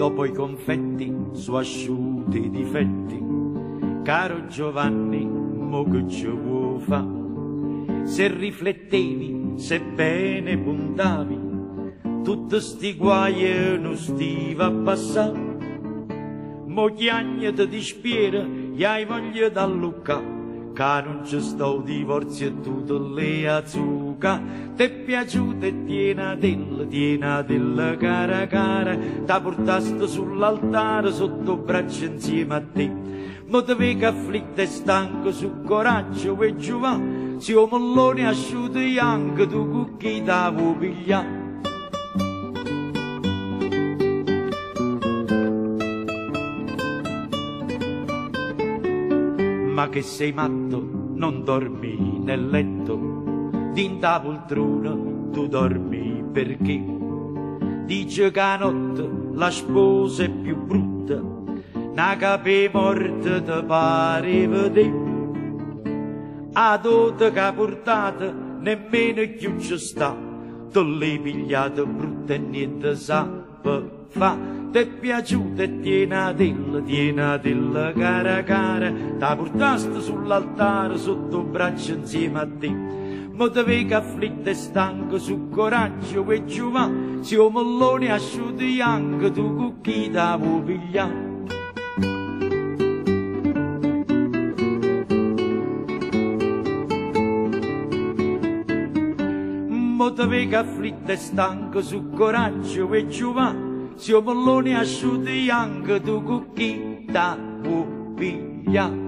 dopo i confetti su asciutti i difetti. Caro Giovanni, mo che ci vuoi fa? Se riflettevi, se bene puntavi, tutti sti guai non stiva a passare. Mo chiagna ti dispiera, gli hai voglia da Lucca, che non ci sto divorzio e tutte le azzuca. T'è piaciuta e tienatella cara cara, t'ha portato sull'altare sotto braccia insieme a te. Mo te vedi afflitta e stanco su coraggio e giovà, se o mollone asciuti anche tu con chi t'avevo pigliato. Ma che sei matto, non dormi nel letto, dinta poltrona tu dormi perché? Dice che a notte la sposa è più brutta, na capè morta te pare vedè. A dote che ha portata nemmeno più ci sta, te l'hai pigliata brutta e niente sa fa. T'è piaciuta e tienatella cara cara, t'ha portato sull'altare sotto braccia insieme a te. Mo te vedi afflitta e stanco su coraggio e giovà, se o mollone asciuti anche tu con chi t'avevo pigliato. Mo te vedi afflitta e stanco su coraggio e giovà, se o mollone asciuti anche tu con chi t'avevo pigliato.